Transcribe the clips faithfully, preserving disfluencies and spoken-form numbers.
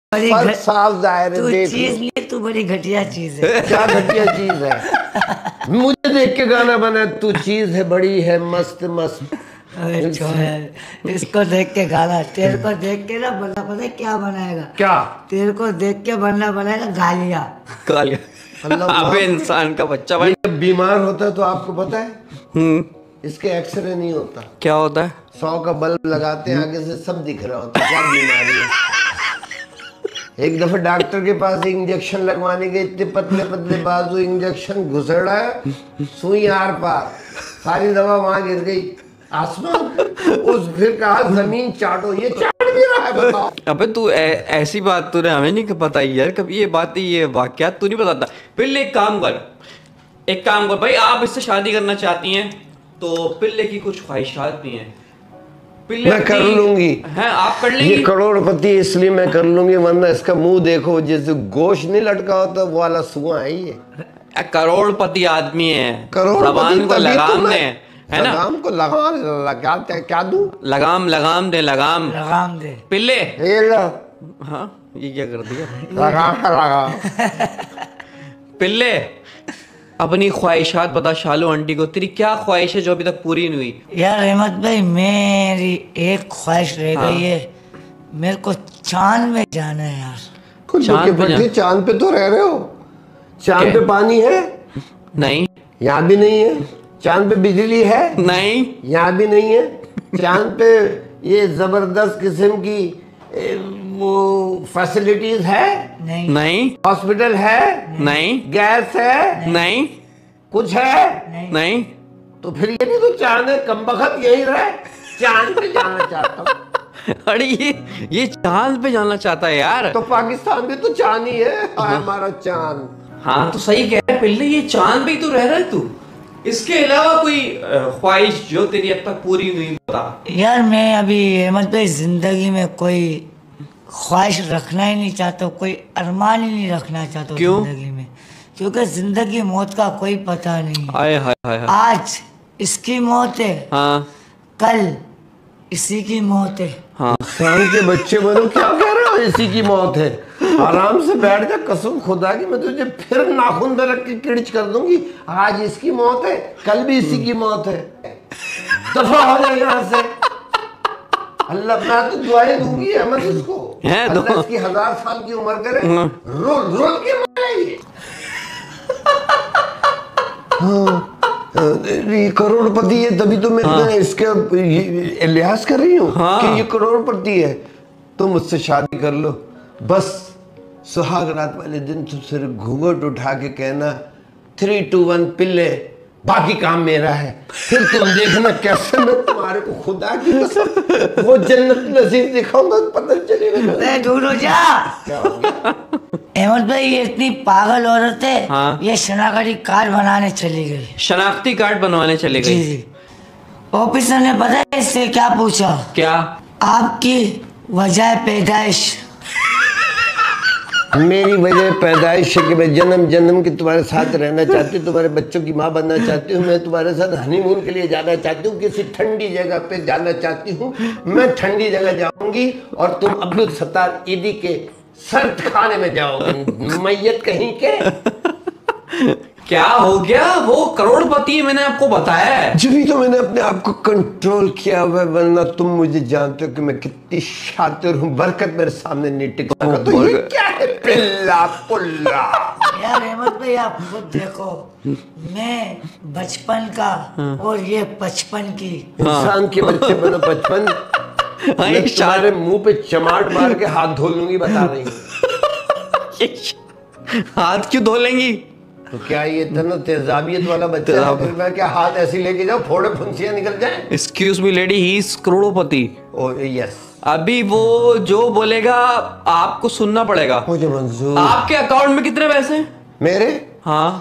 बड़ी फर्क घ- साफ जाहिर है। तू देख चीज लिए तू बड़ी घटिया चीज है। क्या घटिया चीज है? मुझे देख के गाना बना, तू चीज है बड़ी है मस्त मस्त। अरे छोड़, इसको देख के गाना, तेरे को देख के ना बंदा पता है क्या बनाएगा? क्या? तेरे को देख के बंदा बनाएगा गालियाँ। गालियाँ? अबे इंसान का बच्चा भाई। जब बीमार होता है तो आपको पता है हम्म इसके एक्सरे नहीं होता। क्या होता है? सौ का बल्ब लगाते हैं, आगे से सब दिख रहा होता है क्या बीमारी है। एक दफे डॉक्टर के पास इंजेक्शन लगवाने के, इतने पतले पतले बाजू, इंजेक्शन घुसड़ रहा है, सुई आर पार, सारी दवा वहां गिर गई आसमान। उस फिर कहा जमीन चाटो, ये चाट भी रहा है बताओ। अबे तू ऐसी बात तूने हमें नहीं बताई यार कभी, ये बात ये वाकयात तू नहीं बताता। पिल्ले एक काम कर, एक काम कर भाई, आप इससे शादी करना चाहती हैं तो पिल्ले की कुछ ख्वाहिशात भी हैं। मैं कर लूंगी। हैं आप कर लेंगी? ये करोड़पति इसलिए मैं कर लूंगी, वरना इसका मुंह देखो जैसे गोश्त नहीं लटका होता वो वाला सुआ है ये। करोड़पति आदमी है, करोड़पति जबान को लगाम दे, है ना? लगाम को लगाम लगाते क्या दूं? लगाम लगाम दे, लगाम लगाम दे पिल्ले। ये लो। हाँ ये क्या कर दिया? लगाम लगाम। पिल्ले अपनी ख्वाहिशात बता शालू आंटी को, तेरी क्या ख्वाहिश है जो अभी तक पूरी नहीं हुई? यार अहमद भाई, मेरी एक ख्वाहिश रह गई है, मेरे को चांद में जाना है यार। कुछ चांद पे जा... चांद पे तो रह रहे हो, चांद पे पानी है? नहीं। यहाँ भी नहीं है। चांद पे बिजली है? नहीं। यहाँ भी नहीं है। चांद पे ये जबरदस्त किस्म की ए, वो फैसिलिटीज है? नहीं। नहीं। हॉस्पिटल है? नहीं। गैस है? नहीं। कुछ है? नहीं। नहीं। तो फिर ये भी तो चांद है, कमबख्त यही रहे, चांद पे जाना चाहता हूँ। अरे ये ये चांद पे जाना चाहता है यार। तो पाकिस्तान भी तो चांद ही है, हमारा चांद। हाँ तो सही कह रहा है पिल्ले, ये चांद पे ही तो रह रहा है तू, इसके अलावा कोई ख्वाहिश जो तेरी अब तक पूरी नहीं बता। यार मैं अभी अहमद भाई जिंदगी में कोई ख्वाहिश रखना ही नहीं चाहता, कोई अरमान ही नहीं रखना चाहता जिंदगी में, क्योंकि जिंदगी मौत का कोई पता नहीं। हाय हाय हाय। आज इसकी मौत है, हाँ कल इसी की मौत है। हाँ शाम के बच्चे बनो, क्या कह रहे हो? इसी की मौत है। आराम से बैठ जा, कसम खुदा की मैं तुझे फिर नाखून में रख के किड़च कर दूंगी। आज इसकी मौत है, कल भी इसी की मौत है। दफा हो जाए यहाँ से। अल्लाह, मैं तो दुआएं दूंगी अहमद इसको, अल्लाह इसकी हजार साल की उम्र करे, रोल रोल के मारे। हाँ ये करोड़पति है, तभी तो मैं हाँ। इसके लिहाज कर रही हूँ हाँ। कि ये करोड़पति है। तुम मुझसे शादी कर लो, बस सुहाग रात वाले दिन तुम सिर्फ घूंघट उठा के कहना थ्री टू वन पिल्ले, बाकी काम मेरा है। फिर तुम देखना कैसे मैं तुम्हारे को खुदा की कसम वो जन्नत नसीब दिखाऊंगा, पता चलेगा। ढूंढो जा। अहमद भाई ये इतनी पागल औरत है हाँ? ये शनाख्ती कार्ड बनाने चली गई। शनाख्ती कार्ड बनवाने चली गई? जी। ऑफिसर ने पता है इससे क्या पूछा? क्या? आपकी वजह पैदाइश। मेरी वजह पैदाइश है कि मैं जन्म जन्म के तुम्हारे साथ रहना चाहती हूँ, तुम्हारे बच्चों की माँ बनना चाहती हूँ, मैं तुम्हारे साथ हनीमून के लिए जाना चाहती हूँ, किसी ठंडी जगह पे जाना चाहती हूँ। मैं ठंडी जगह जाऊंगी और तुम अब्दुल सत्तार ईदी के सर्द खाने में जाओगे, मैयत कहीं के। क्या हो गया? वो करोड़पति है, मैंने आपको बताया है। जब भी तो मैंने अपने आप को कंट्रोल किया हुआ, वरना तुम मुझे जानते हो कि मैं कितनी शातिर हूँ। बरकत मेरे सामने नहीं टिक सका। तो ये क्या है? पिल्ला पुल्ला। यार अहमद भाई आप खुद देखो, मैं बचपन का और ये बचपन की। इंसान के बच्चे बनो बचपन। मैं तुम्हारे मुंह पे चमाट मार के हाथ धो लूंगी, बता रही हूँ। हाथ क्यों धो लेंगी? तो क्या ये इतना तेजाबियत वाला बच्चा है? फिर मैं क्या हाथ ऐसे लेके जाऊं फोड़े फुंसियां निकल जाएं? Excuse me lady, he is करोड़पति। Oh yes. अभी वो जो बोलेगा आपको सुनना पड़ेगा। मुझे मंजूर। आपके अकाउंट में कितने पैसे हैं? मेरे? हाँ।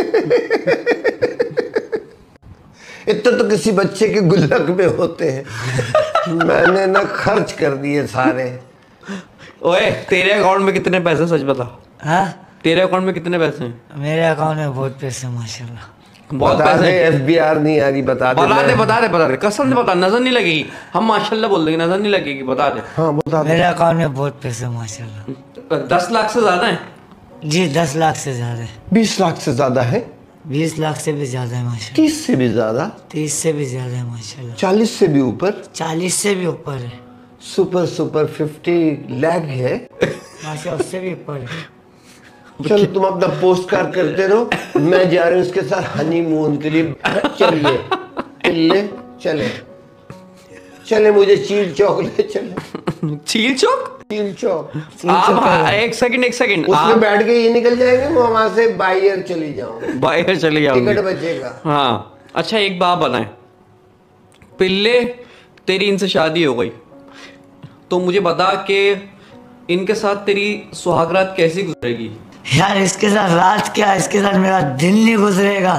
इतना तो किसी बच्चे के गुल्लक में होते हैं। मैंने ना खर्च कर दिए सारे। ओए तेरे अकाउंट में कितने पैसे, सच बता। हाँ? तेरे अकाउंट में कितने पैसे हैं? मेरे अकाउंट में बहुत पैसे माशाल्लाह। बहुत बता पैसे दे, हैं। एफबीआर नहीं आ रही, बता दे। बता दे मैं- बता दे बता दे, कसम से बता, नजर नहीं लगेगी, हम माशाल्लाह बोल देंगे, नजर नहीं लगेगी, बता दे। हाँ बता दे। मेरे अकाउंट में बहुत पैसे माशाल्लाह। दस लाख से ज्यादा है? जी दस लाख से ज्यादा है, बीस लाख से ज्यादा है, बीस लाख से भी ज्यादा है माशाल्लाह, तीस से भी ज्यादा, तीस से भी ज्यादा है माशाल्लाह, चालीस से भी ऊपर, चालीस से भी ऊपर है सुपर सुपर फिफ्टी लाख है। माशाल्लाह, उससे भी ऊपर है। चलो तुम अपना पोस्ट कार्ड करते रहो, मैं जा रहा हूँ उसके साथ हनीमून के लिए। चलिए पिल्ले, चले चले, मुझे चील चौक ले चले। चील चौक? चील चौक आप हाँ, एक सेकंड एक सेकंड उसमें आप बैठ के ये निकल जाएंगे, मैं वहां से बाहर चली जाऊँ, बाहर चले टिकट जाओगे। बचेगा। हाँ अच्छा, एक बात बनाए, पिल्ले तेरी इनसे शादी हो गई तो मुझे बता कि इनके साथ तेरी सुहागरात कैसी गुजरेगी? यार इसके साथ रात क्या, इसके साथ मेरा दिन नहीं गुजरेगा।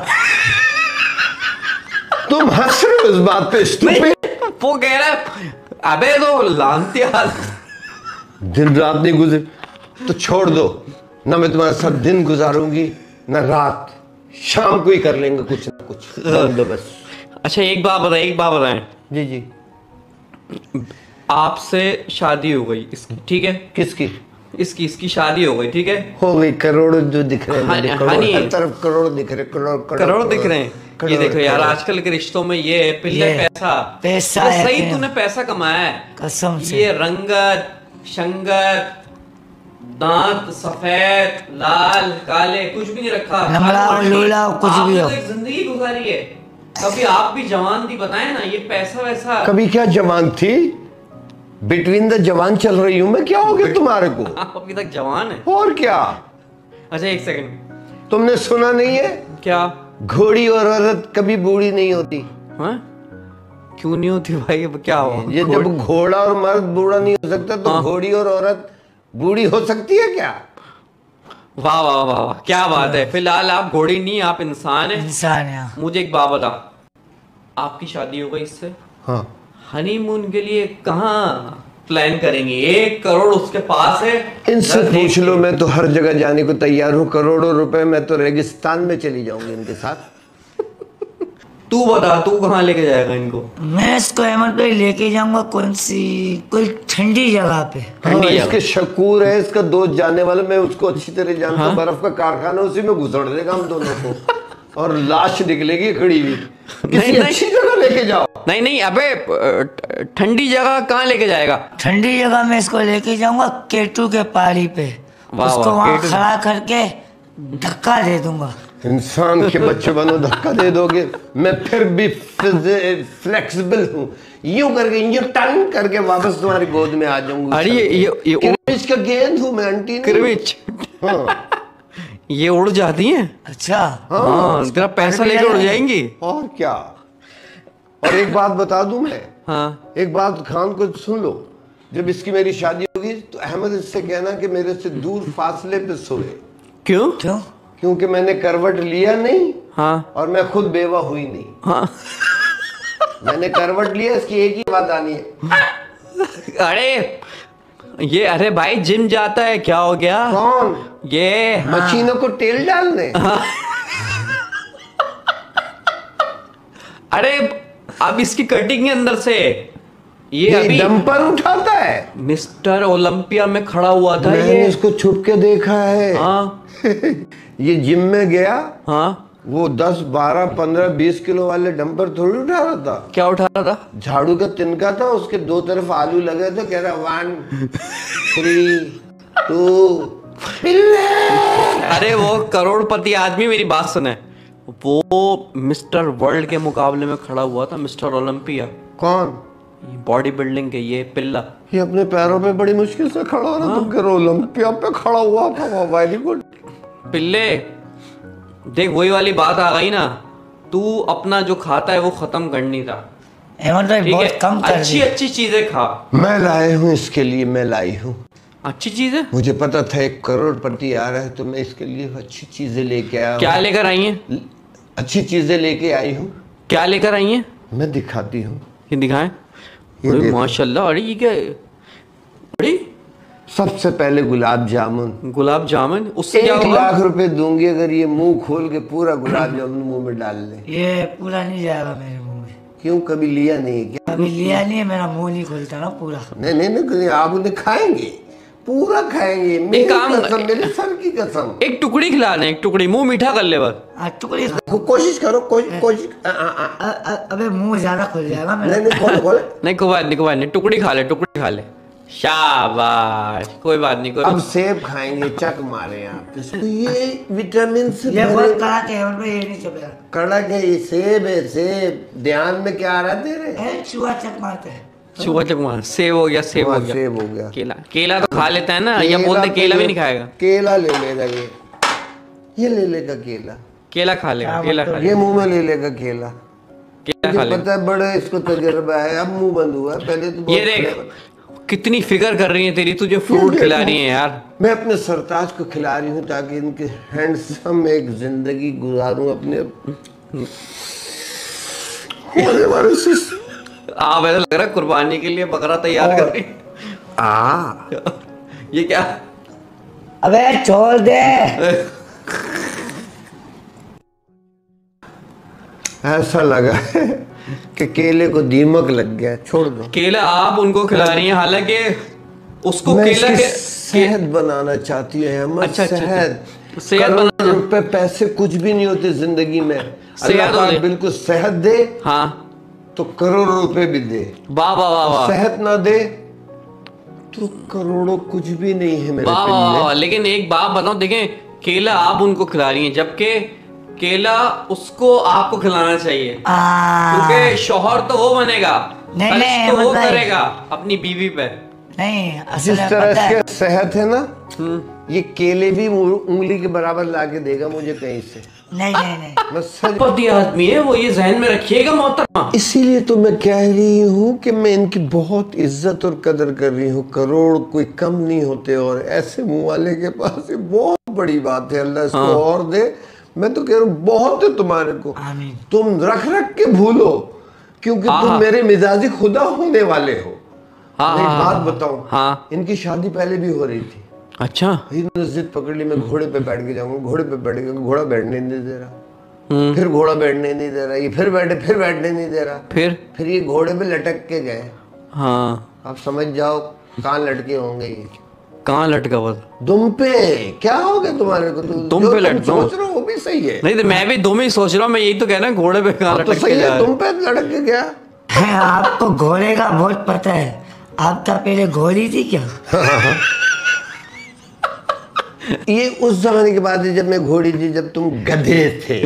तुम हंस रहे हो इस बात पे? stupid? वो कह रहा है अबे तो लानती हाल। दिन रात नहीं गुजर तो छोड़ दो ना, मैं तुम्हारे साथ दिन गुजारूंगी ना रात, शाम को ही कर लेंगे कुछ ना कुछ, कर दो बस। अच्छा एक बात बताए, एक बात बताएं, जी जी। आपसे शादी हो गई इसकी, ठीक है? किसकी? इसकी इसकी शादी हो गई, ठीक है? हो गई, करोड़ों जो दिख रहे हैं हाँ, मुझे, हाँ, करोड़, नहीं। हर तरफ करोड़ दिख रहे, करोड़ करोड़ दिख रहे हैं। ये करोड़, देखो यार, करोड़। आजकल के रिश्तों में ये है, पिल्ले ये पैसा पैसा तो है, सही प्रेम। तूने पैसा कमाया है, कसम से। ये रंगत शंगत दांत सफेद लाल काले कुछ भी नहीं रखा, लंगड़ा और लूला कुछ भी आपने हो। तो एक जिंदगी गुजारी है, कभी आप भी जवान थी, बताए ना, ये पैसा वैसा कभी क्या जवान थी, बिटवीन द जवान चल रही हूं मैं, क्या हो गया तुम्हारे को? आप अभी तक जवान है। और क्या? अच्छा एक सेकंड, तुमने सुना नहीं है, क्या? घोड़ी और औरत कभी बूढ़ी नहीं होती। हाँ क्यों नहीं होती भाई, अब क्या हुआ? ये जब घोड़ा और मर्द बूढ़ा नहीं हो सकता तो हाँ। घोड़ी और औरत बूढ़ी हो सकती है क्या? वाह वाह वाह वाह, क्या बात है। फिलहाल आप घोड़ी नहीं, आप इंसान है। इंसान है। मुझे एक बात बता, आपकी शादी हो गई इससे, हाँ। हनीमून के लिए कहाँ प्लान करेंगे? एक करोड़ उसके पास है, इनसे दस पूछ एक- लो, मैं तो हर जगह जाने को तैयार हूँ, करोड़ों रुपए मैं तो रेगिस्तान में चली जाऊंगी इनके साथ। तू बता, तू कहाँ लेके जाएगा इनको? मैं इसको अहमद भाई लेके जाऊंगा कौन सी, कोई ठंडी जगह पे। हाँ, ठंडी जगह। इसके शकूर है, इसका दोस्त जाने वाला, मैं उसको अच्छी तरह जानता हूँ, हाँ? बर्फ का कारखाना उसी में घुसड़ देगा हम दोनों को, और लाश निकलेगी खड़ी हुई। किसी नहीं, नहीं। अच्छी जगह लेके जाओ। नहीं नहीं, अबे ठंडी जगह कहाँ लेके जाएगा? ठंडी जगह में इसको लेके जाऊंगा, केटू के पहाड़ी पे, वाह, उसको वाह, वहां केटू। खड़ा करके धक्का दे दूंगा। इंसान के बच्चे बनो, धक्का दे दोगे, मैं फिर भी फ्लेक्सिबल हूँ, यूं करके यूं टन करके वापस तुम्हारी गोद में आ जाऊंगा। अरे ये ये ये उड़- क्रिमिच का गेंद हूँ मैं, आंटी नहीं। क्रिमिच हाँ ये उड़ जाती हैं। अच्छा हाँ तेरा पैसा लेके उड़ जाएंगी। और क्या। और एक बात बता दूं मैं, हाँ एक बात खान को सुन लो, जब इसकी मेरी शादी होगी तो अहमद इससे कहना कि मेरे से दूर फासले पे सोए, क्यों? क्यों? क्योंकि मैंने करवट लिया नहीं हाँ और मैं खुद बेवा हुई नहीं। हाँ मैंने करवट लिया, इसकी एक ही बात आनी है। अरे ये, अरे भाई जिम जाता है, क्या हो गया? कौन? ये मशीनों को तेल डालने। अरे अब इसकी कटिंग के अंदर से ये, ये अभी डंपर उठाता है। मिस्टर ओलंपिया में खड़ा हुआ था मैंने ये। इसको छुप के देखा है। हाँ ये जिम में गया, हाँ वो दस बारह पंद्रह बीस किलो वाले डंपर थोड़ी उठा रहा था, क्या उठा रहा था? झाड़ू का तिनका था, उसके दो तरफ आलू लगे थे, कह रहा वन थ्री टू पिल्ले। अरे वो करोड़पति आदमी, मेरी बात सुने, वो मिस्टर वर्ल्ड के मुकाबले में खड़ा हुआ था, मिस्टर ओलंपिया, कौन? बॉडी बिल्डिंग के, ये पिल्ला। ये अपने पैरों पे बड़ी मुश्किल से खड़ा हो रहा, तुम कह रहे हो ओलंपिया पे खड़ा हुआ था। Very good. पिल्ले देख, वही वाली बात आ गई ना, तू अपना जो खाता है वो खत्म करनी था, अहमद भाई ठीक बहुत है? कम कर अच्छी दी। अच्छी चीजें खा। मैं लाए हूँ इसके लिए, मैं लाई हूँ। अच्छी चीजें? मुझे पता था एक करोड़पति आ रहा है, तो मैं इसके लिए अच्छी चीजें लेके आया हूँ। क्या लेकर आई हैं? अच्छी चीजें लेके आई हूँ, क्या लेकर आई हैं? मैं दिखाती हूँ। ये दिखाएं। ये अरे देखो। माशाल्लाह, अरे ये क्या है? अरे सबसे पहले गुलाब जामुन। गुलाब जामुन? उससे क्या एक होगा? लाख रुपए दूंगी अगर ये मुंह खोल के पूरा गुलाब जामुन मुंह में डाल ले। ये पूरा नहीं जाएगा मेरे मुंह में। क्यों, कभी लिया नहीं है क्या? अभी लिया नहीं है, मेरा मुंह नहीं खुलता ना पूरा। नहीं नहीं नहीं, आप उन्हें खाएंगे, पूरा खाएंगे, मेरी काम- कसम, मेरे सर की कसम। एक टुकड़ी खिला दे, एक टुकड़ी, मुंह मीठा कर ले बस। हाँ, टुकड़ी खा- को- कोशिश करो, कोशिश कोशिश आ, आ, आ, अ- अ- अबे मुंह ज्यादा खुल जाएगा मेरा। नहीं नहीं, खोल खोल। नहीं कोई बात नहीं, कोई बात नहीं, टुकड़ी खा ले, टुकड़ी खा ले, शाबाश, कोई बात नहीं, कोई अब बात सेब खाएंगे, चक मारे आप इसको, ये विटामिन से ये भरे- बहुत कड़ा के है, ये नहीं चलेगा। कड़क है ये, सेब है सेब। ध्यान में क्या आ रहा है तेरे? ए, चूहा चक मारते हैं। छुआ चकमा, सेब हो गया, सेब हो हाँ, गया, सेब हो गया। केला, केला तो खा लेता है ना, या बोलते केला भी नहीं खाएगा? केला ले लेगा ये, ये ले लेगा केला, केला खा लेगा, केला खा ये लेगा, मुंह में ले लेगा केला। केला खा मुझे लेगा। पता है बड़े इसको तजुर्बा है, अब मुंह बंद हुआ, पहले तो ये बहुत देख कितनी फिक्र कर रही है तेरी, तुझे फ्रूट खिला रही है यार। मैं अपने सरताज को खिला रही हूँ ताकि इनके हैंडसम एक जिंदगी गुजारूं अपने होने वाले से। आप ऐसा लग रहा है कुर्बानी के लिए बकरा तैयार कर रही आ ये क्या? अबे छोड़ दे। ऐसा लगा है कि केले को दीमक लग गया, छोड़ दो। केला आप उनको खिला रही हैं, हालांकि उसको मैं केला इसकी के सेहत बनाना चाहती है अहमद। अच्छा, अच्छा, सेहत सेहत करोड़ बनाना- रुपए पैसे कुछ भी नहीं होते जिंदगी में। सेहत अल्लाह पाक होते। बिल्कुल सेहत दे हाँ, तो करोड़ रुपए भी दे, वाह वाह वाह वाह, सेहत ना दे तो करोड़ों कुछ भी नहीं है मेरे वाह दिल वाह में। वाह। लेकिन एक बात बताओ, देखें केला आप उनको खिला रही हैं, जबकि केला उसको आपको खिलाना चाहिए, आ, क्योंकि शौहर तो वो बनेगा, नहीं, खर्च नहीं, तो वो मतलब- करेगा अपनी बीवी पे। नहीं असल जिस में तरह पता है, इसके सेहत है ना, ये केले भी उंगली के बराबर लाके देगा मुझे कहीं से। नहीं नहीं नहीं मैं सच पति आदमी है वो, ये जहन में रखिएगा मोहतरमा। इसीलिए तो मैं कह रही हूँ कि मैं इनकी बहुत इज्जत और कदर कर रही हूँ। करोड़ कोई कम नहीं होते, और ऐसे मुंह वाले के पास ये बहुत बड़ी बात है। अल्लाह इसको हाँ। और दे। मैं तो कह रहा हूँ बहुत है तुम्हारे को, आमीन। तुम रख रख के भूलो, क्योंकि हाँ, तुम हाँ। मेरे मिजाजी खुदा होने वाले हो। हाँ, मैं एक हाँ, बात हाँ, बताऊं, हाँ। इनकी शादी पहले भी हो रही थी। अच्छा, इन्होंने जिद पकड़ ली, मैं घोड़े पे बैठ के जाऊंगा, घोड़े पे बैठ के, घोड़ा बैठने नहीं दे रहा, हम्म, फिर घोड़ा बैठने नहीं दे रहा, ये फिर बैठे, फिर बैठने नहीं दे रहा, फिर फिर ये घोड़े पे लटक के गए। हाँ, आप समझ जाओ कहाँ लटके होंगे ये। कहाँ लटका बस? दुम पे क्या हो गया तुम्हारे को? तुम दुम जो पे तुम लटका हूं। सोच रहे हो वो भी सही है। नहीं तो मैं भी दो में ही सोच रहा हूँ, मैं यही तो कह रहा हूँ, घोड़े पे कहाँ हाँ, तो लटक सही के जा है, रहा है? तुम पे लटक के गया। है, आपको घोड़े का बहुत पता है। आपका पहले घोड़ी थी क्या? ये उस जमाने की बात है जब मैं घोड़ी थी, जब तुम गधे थे।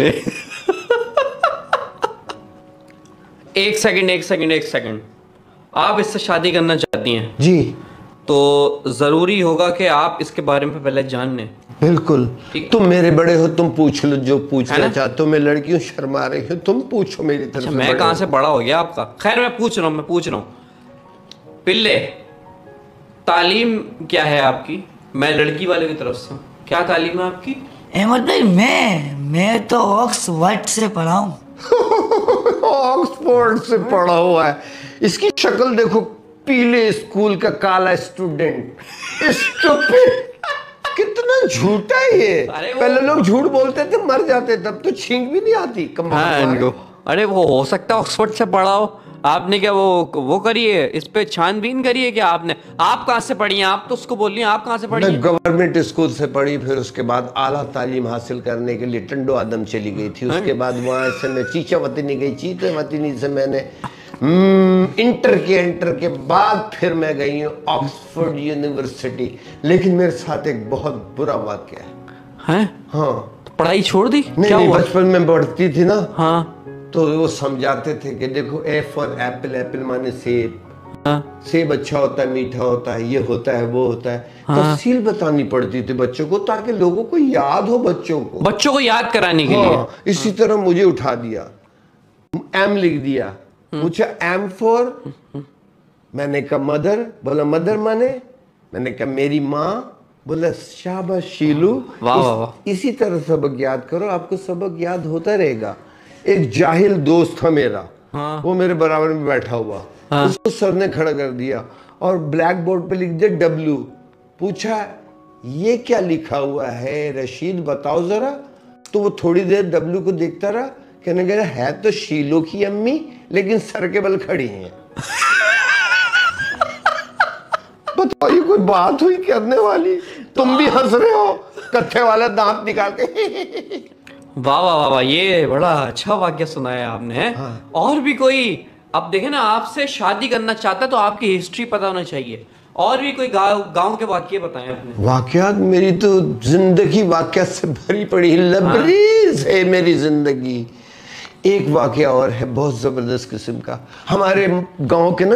एक सेकंड, एक सेकंड, एक सेकंड, आप इससे शादी करना चाहती हैं जी तो जरूरी होगा कि आप इसके बारे में पहले जान लें। बिल्कुल। ठीक। तुम मेरे बड़े हो, तुम पूछ लो जो है पूछना ना? चाहते हो। मैं लड़की हूँ, शर्मा रही हूँ, तुम पूछो मेरी तरफ अच्छा, से। मैं बड़े कहाँ हो। से बड़ा हो गया आपका? खैर मैं पूछ रहा हूँ, मैं पूछ रहा हूँ पिल्ले, तालीम क्या है आपकी? मैं लड़की वाले की तरफ से हूँ, क्या तालीम है आपकी? अहमद भाई, मैं मैं तो ऑक्सफोर्ड से पढ़ा हूँ। ऑक्सफोर्ड से पढ़ा हुआ है। इसकी शक्ल देखो, पीले स्कूल का काला स्टूडेंट। स्टूपिड, कितना झूठा है ये। अरे वो- पहले लोग झूठ बोलते थे, मर जाते, तब तो छींक भी नहीं आती। कमाल हाँ, है। इनको अरे वो हो सकता है ऑक्सफोर्ड से पढ़ा हो। आपने क्या वो वो करी है, इस पे छानबीन करी है क्या आपने? आप कहाँ से पढ़ी हैं? आप तो उसको बोल रही हैं, आप कहाँ से पढ़ी मैं हैं? गवर्नमेंट स्कूल से पढ़ी, फिर उसके बाद आला तालीम हासिल करने के लिए टंडो आदम चली गई थी। उसके बाद वहां से मैं चीचावतिनी गई, चीचावतिनी से मैंने हम्म, इंटर के इंटर के बाद फिर मैं गई हूँ ऑक्सफोर्ड यूनिवर्सिटी। लेकिन मेरे साथ एक बहुत बुरा वाकया है। हैं? हाँ, तो पढ़ाई छोड़ दी? नहीं क्या नहीं, हुआ? बचपन में पढ़ती थी ना, हाँ तो वो समझाते थे कि देखो ए फॉर एप्पल, एप्पल माने सेब, हाँ सेब अच्छा होता है, मीठा होता है, ये होता है, वो होता है। तफसील बतानी पड़ती थी बच्चों को, ताकि लोगों को याद हो, बच्चों को। बच्चों को याद कराने के लिए। हाँ, इसी तरह मुझे उठा दिया, एम लिख दिया, पूछा एम फॉर, मैंने कहा मदर, बोला मदर माने, मैंने कहा मेरी माँ, बोला शाबाश शीलू। वाह, इस- वाह, वाह। इसी तरह सबक याद करो, आपको सबक याद होता रहेगा। एक जाहिल दोस्त था मेरा, हाँ। वो मेरे बराबर में बैठा हुआ, हाँ। उसको सर ने खड़ा कर दिया और ब्लैक बोर्ड पे लिख दिया डब्लू। पूछा ये क्या लिखा हुआ है रशीद बताओ जरा। तो वो थोड़ी देर डब्लू को देखता रहा, कहने लगा है तो शीलो की अम्मी लेकिन सर के बल खड़ी हैं। बताओ ये कोई बात हुई करने वाली, तुम भी हंस रहे हो कत्थे वाला दांत निकाल के। वाह वाह वाह, ये बड़ा अच्छा वाक्य सुनाया आपने। हाँ। और भी कोई, अब देखे ना, आपसे शादी करना चाहता है तो आपकी हिस्ट्री पता होना चाहिए। और भी कोई गांव गांव के वाक्य बताएं अपने। वाकयात मेरी तो जिंदगी वाकयात से भरी पड़ी, लबरेज है मेरी जिंदगी। एक वाकया और है बहुत जबरदस्त किस्म का। हमारे गांव के ना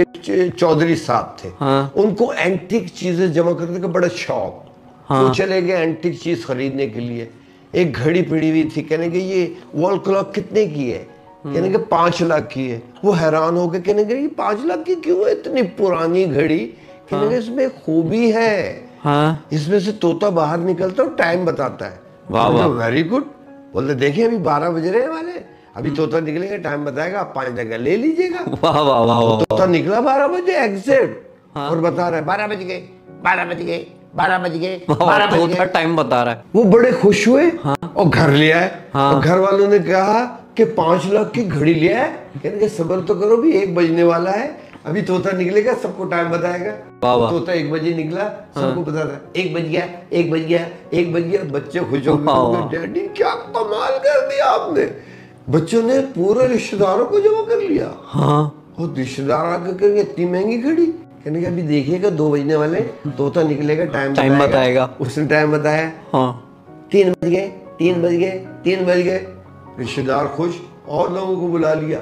एक चौधरी साहब थे। हाँ। उनको एंटीक चीजें जमा करने का बड़ा शौक। हाँ। वो चले गए एंटीक चीज खरीदने के लिए। एक घड़ी पड़ी हुई थी, कहने के ये वॉल क्लॉक कितने की है, कहने के पांच लाख की है। वो हैरान हो गए, कहने के ये पांच लाख की क्यों है इतनी पुरानी घड़ी। कहने हाँ। के इसमें खूबी है। हाँ। इसमें से तोता बाहर निकलता और टाइम बताता है। वाह वाह, वेरी गुड। बोलते देखिए अभी बारह बज रहे हैं वाले, अभी तोता निकलेगा टाइम बताएगा, आप पांच जगह ले लीजिएगा। वाह वाह वाह, तोता निकला बारह बजे एग्जैक्ट और बता रहा है बारह बज गए बारह बज गए बारह बज गए बारह बज गए, टाइम बता रहा है। वो बड़े खुश हुए। हाँ। और घर ले आए। हाँ। और घर वालों ने कहा कि पांच लाख की घड़ी लिया है, कहने सब्र तो करो भी एक बजने वाला है, अभी तोता निकलेगा सबको टाइम बताएगा। तोता एक बजे निकला। हाँ। सबको बताता एक बज गया एक बज गया एक बज गया। बच्चे खुश हो गए, डैडी क्या कमाल कर दिया आपने। बच्चों ने पूरे रिश्तेदारों को जमा कर लिया। हाँ। और रिश्तेदार आकर कहेंगे इतनी महंगी घड़ी, कहने अभी देखिएगा दो बजने वाले, तोता निकलेगा टाइम टाइम बताएगा। उसने टाइम बताया। हाँ। तीन बज गए तीन बज गए तीन बज गए। रिश्तेदार खुश और लोगों को बुला लिया,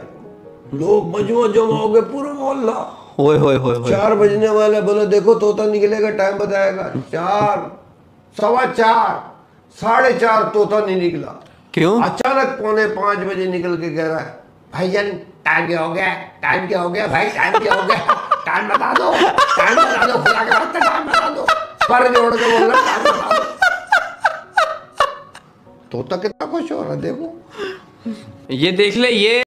लोग मजमा जमा हो गए पूरा मोहल्ला। होए होए होए चार बजने वाले, बोले देखो तोता निकलेगा टाइम बताएगा। चार, सवा चार, साढ़े चार, तोता नहीं निकला। क्यों? अचानक पौने पांच बजे निकल के कह रहा है भाईजान टाइम क्या हो गया टाइम क्या हो गया भाई टाइम क्या हो गया टाइम बता दो टाइम बता दो खुदा के रास्ते टाइम बता दो। पर जोड़ के बोल रहा टाइम बता दो। तोता कितना खुश हो रहा देखो। ये देख ले, ये